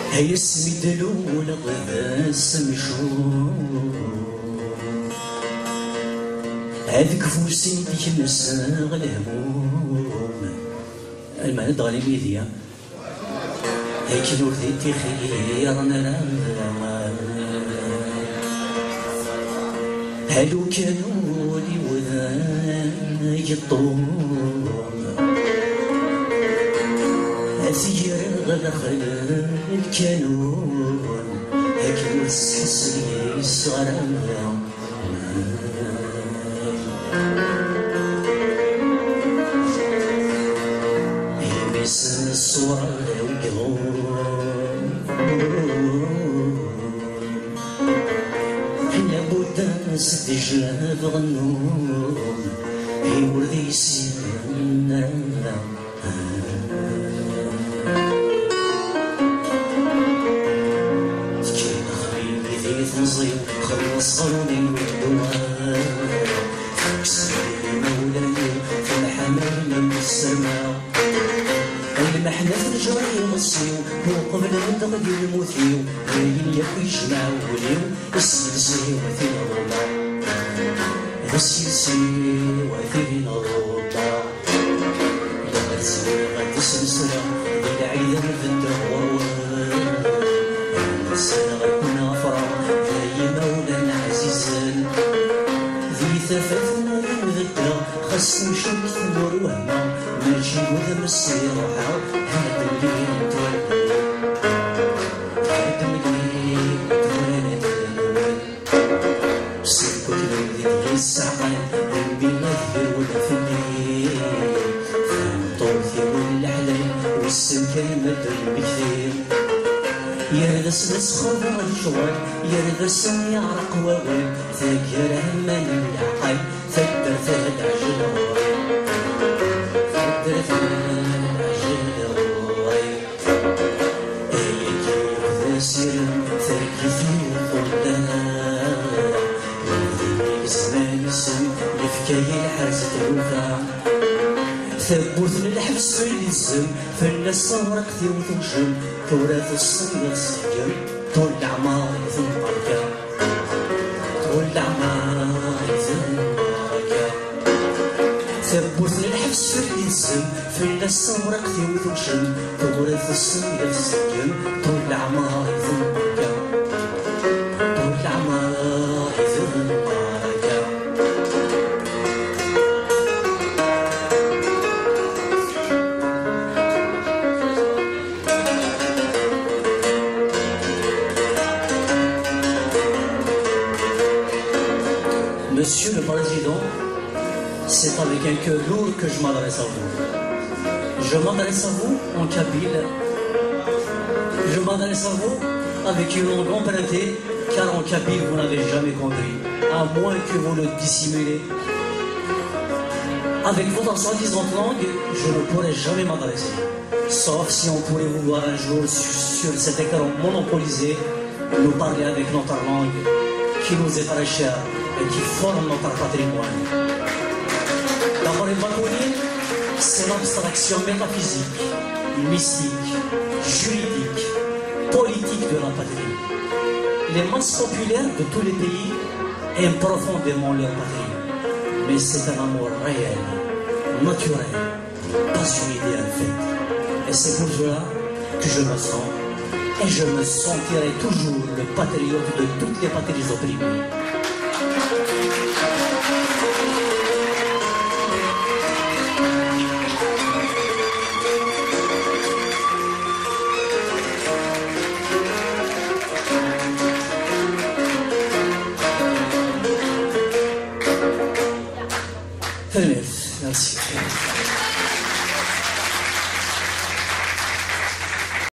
هيا السميد الأولى غدا السمشور هذيك فوسي ديك نساغ الهموم المعنى دغالي ميديا هيك نور ديتي خير نرى هادو كانوا لي وذان يطوم هزير غدخل الكانون هيك نسحس لي الصغرام يبس الصور وقلوب حنا بودا سدجاب غنوم يورد يسيرنا نصيب خلص غروني والدواء فكسري مولاي في الحمام من السماء المحنة في الجري مصيو هو قبل الدغدي الموثيو باين ياكو يجمع وليو السلسي وثينا الربا السلسي وثينا الربا لغتي غد السلسلة بالعيد في الدهور السنة غيكون فرح مولانا عزيزا ذي ثفاثنا المذكرة خاص نشوف ثمور وهمة ماشي وذا مسير روحها هاد الليل تولد هاد الليل تولد سيكو تلوذي الساعة بينا الذر ولا في الليل فالطوثي والأحلام والسمكة مدري بكثير يرغس نسخر الجوال يرغس يعرق ووال ثاقير همان العقل ثدر ثاد عجل ثدر ثاد عجل ايكي وذا سيرم ثاقي ثيو قلنا وذيك زمان السم لفكاية الحرز تروفا ثبوت للحبس في الزم فالناس صارق ثيو ثوشم ثورة الصيد السجن طول العمار يثنبركا طول العمار يثنبركا ثبوت للحبس في الزم فالناس صارق ثيو ثوشم ثورة الصيد السجن طول العمار يثنبركا طول العمار يثنبركا Monsieur le Président, c'est avec un cœur lourd que je m'adresse à vous. Je m'adresse à vous en kabyle. Je m'adresse à vous avec une langue empruntée, car en kabyle vous n'avez jamais compris, à moins que vous le dissimulez. Avec votre soi-disant langue, je ne pourrai jamais m'adresser. Sauf si on pourrait vous voir un jour sur cet écran monopolisé, nous parler avec notre langue qui nous est très chère et qui forme notre patrimoine. D'abord, c'est l'abstraction métaphysique, mystique, juridique, politique de la patrie. Les masses populaires de tous les pays aiment profondément leur patrie, mais c'est un amour réel, naturel, passionné en fait. Et c'est pour cela que je me sens, et je me sentirai toujours le patriote de toutes les patries opprimées. Merci.